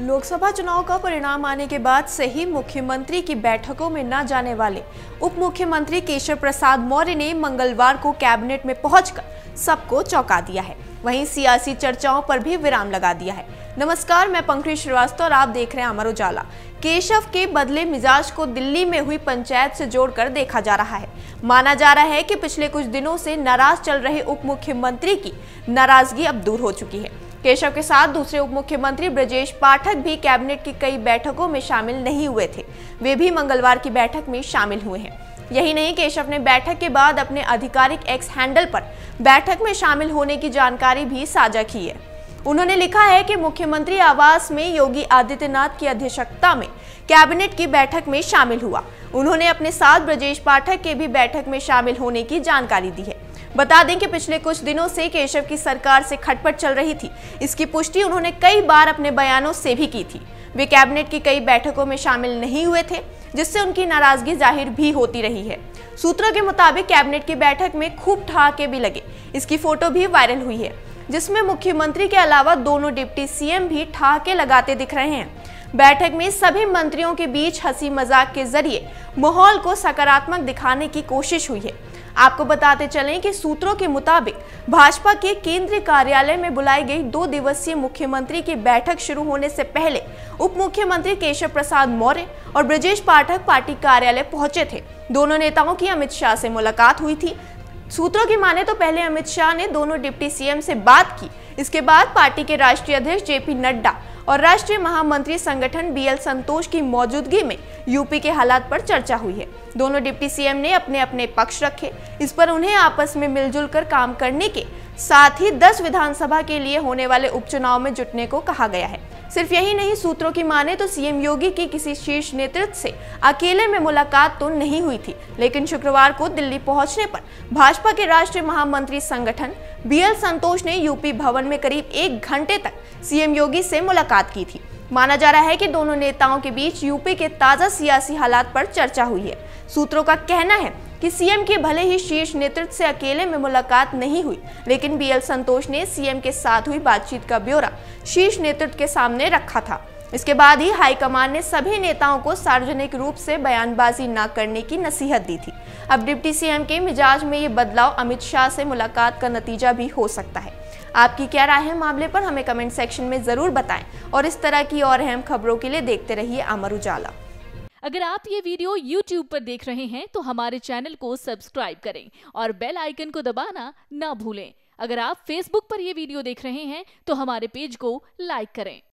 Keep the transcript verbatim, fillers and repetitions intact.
लोकसभा चुनाव का परिणाम आने के बाद से ही मुख्यमंत्री की बैठकों में न जाने वाले उप मुख्यमंत्री केशव प्रसाद मौर्य ने मंगलवार को कैबिनेट में पहुंचकर सबको चौंका दिया है। वहीं सियासी चर्चाओं पर भी विराम लगा दिया है। नमस्कार, मैं पंकज श्रीवास्तव और आप देख रहे हैं अमर उजाला। केशव के बदले मिजाज को दिल्ली में हुई पंचायत से जोड़कर देखा जा रहा है। माना जा रहा है कि पिछले कुछ दिनों से नाराज चल रहे उप मुख्यमंत्री की नाराजगी अब दूर हो चुकी है। केशव के साथ दूसरे उप मुख्यमंत्री ब्रजेश पाठक भी कैबिनेट की कई बैठकों में शामिल नहीं हुए थे। वे भी मंगलवार की बैठक में शामिल हुए हैं। यही नहीं, केशव ने बैठक के बाद अपने आधिकारिक एक्स हैंडल पर बैठक में शामिल होने की जानकारी भी साझा की है। उन्होंने लिखा है कि मुख्यमंत्री आवास में योगी आदित्यनाथ की अध्यक्षता में कैबिनेट की बैठक में शामिल हुआ। उन्होंने अपने साथ ब्रजेश पाठक के भी बैठक में शामिल होने की जानकारी दी है। बता दें कि पिछले कुछ दिनों से केशव की सरकार से खटपट चल रही थी। इसकी पुष्टि उन्होंने कई बार अपने बयानों से भी की थी। वे कैबिनेट की कई बैठकों में शामिल नहीं हुए थे, जिससे उनकी नाराजगी जाहिर भी होती रही है। सूत्रों के मुताबिक कैबिनेट की बैठक में खूब ठहाके भी लगे। इसकी फोटो भी वायरल हुई है, जिसमें मुख्यमंत्री के अलावा दोनों डिप्टी सीएम भी ठहाके लगाते दिख रहे हैं। बैठक में सभी मंत्रियों के बीच हंसी मजाक के जरिए माहौल को सकारात्मक दिखाने की कोशिश हुई है। आपको बताते चलें कि सूत्रों के मुताबिक भाजपा के केंद्रीय कार्यालय में बुलाई गई दो दिवसीय मुख्यमंत्री की बैठक शुरू होने से पहले उप मुख्यमंत्री केशव प्रसाद मौर्य और ब्रजेश पाठक पार्टी कार्यालय पहुंचे थे। दोनों नेताओं की अमित शाह से मुलाकात हुई थी। सूत्रों की माने तो पहले अमित शाह ने दोनों डिप्टी सीएम से बात की। इसके बाद पार्टी के राष्ट्रीय अध्यक्ष जेपी नड्डा और राष्ट्रीय महामंत्री संगठन बीएल संतोष की मौजूदगी में यूपी के हालात पर चर्चा हुई है। दोनों डिप्टी सीएम ने अपने अपने पक्ष रखे। इस पर उन्हें आपस में मिलजुल कर काम करने के साथ ही दस विधानसभा के लिए होने वाले उपचुनाव में जुटने को कहा गया है। सिर्फ यही नहीं, सूत्रों की माने तो सीएम योगी की किसी शीर्ष नेतृत्व से अकेले में मुलाकात तो नहीं हुई थी, लेकिन शुक्रवार को दिल्ली पहुंचने पर भाजपा के राष्ट्रीय महामंत्री संगठन बीएल संतोष ने यूपी भवन में करीब एक घंटे तक सीएम योगी से मुलाकात की थी। माना जा रहा है कि दोनों नेताओं के बीच यूपी के ताजा सियासी हालात पर चर्चा हुई है। सूत्रों का कहना है कि सीएम के भले ही शीर्ष नेतृत्व से अकेले में मुलाकात नहीं हुई, लेकिन बीएल संतोष ने सीएम के साथ हुई बातचीत का ब्यौरा शीर्ष नेतृत्व के सामने रखा था। इसके बाद ही हाईकमान ने सभी नेताओं को सार्वजनिक रूप से बयानबाजी न करने की नसीहत दी थी। अब डिप्टी सीएम के मिजाज में ये बदलाव अमित शाह से मुलाकात का नतीजा भी हो सकता है। आपकी क्या राय है मामले पर, हमें कमेंट सेक्शन में जरूर बताएं और इस तरह की और अहम खबरों के लिए देखते रहिए अमर उजाला। अगर आप ये वीडियो यूट्यूब पर देख रहे हैं तो हमारे चैनल को सब्सक्राइब करें और बेल आइकन को दबाना ना भूलें। अगर आप फेसबुक पर ये वीडियो देख रहे हैं तो हमारे पेज को लाइक करें।